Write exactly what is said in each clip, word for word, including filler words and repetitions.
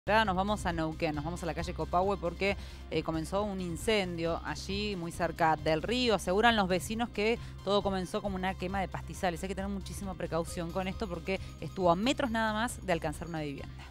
Ahora nos vamos a Neuquén, nos vamos a la calle Copahue porque eh, comenzó un incendio allí muy cerca del río. Aseguran los vecinos que todo comenzó como una quema de pastizales. Hay que tener muchísima precaución con esto porque estuvo a metros nada más de alcanzar una vivienda.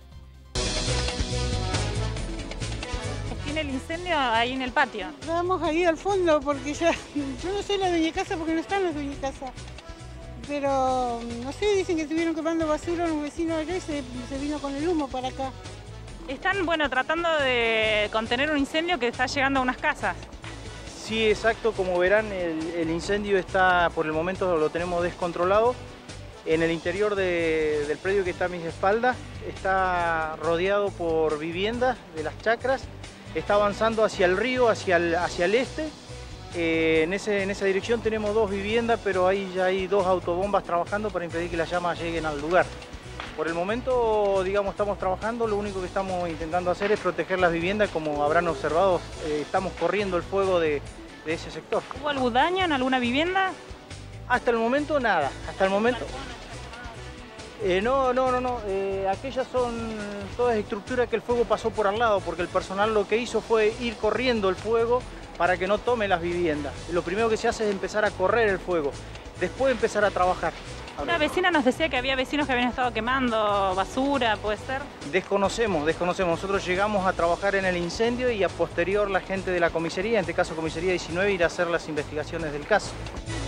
Tiene el incendio ahí en el patio. Vamos ahí al fondo porque ya, yo no soy la dueña de casa porque no están los dueños de casa. Pero no sé, dicen que estuvieron quemando basura los vecinos allá y se, se vino con el humo para acá. Están, bueno, tratando de contener un incendio que está llegando a unas casas. Sí, exacto, como verán el, el incendio está, por el momento lo tenemos descontrolado. En el interior de, del predio que está a mis espaldas, está rodeado por viviendas de las chacras, está avanzando hacia el río, hacia el, hacia el este. Eh, en, ese, en esa dirección tenemos dos viviendas, pero ahí ya hay dos autobombas trabajando para impedir que las llamas lleguen al lugar. Por el momento, digamos, estamos trabajando, lo único que estamos intentando hacer es proteger las viviendas. Como habrán observado, eh, estamos corriendo el fuego de, de ese sector. ¿Hubo algún daño en alguna vivienda? Hasta el momento nada, hasta el momento. Eh, no, no, no, no, eh, aquellas son todas estructuras que el fuego pasó por al lado, porque el personal lo que hizo fue ir corriendo el fuego para que no tome las viviendas. Lo primero que se hace es empezar a correr el fuego, después empezar a trabajar. Una vecina nos decía que había vecinos que habían estado quemando basura, ¿puede ser? Desconocemos, desconocemos. Nosotros llegamos a trabajar en el incendio y a posterior la gente de la comisaría, en este caso comisaría diecinueve, irá a hacer las investigaciones del caso.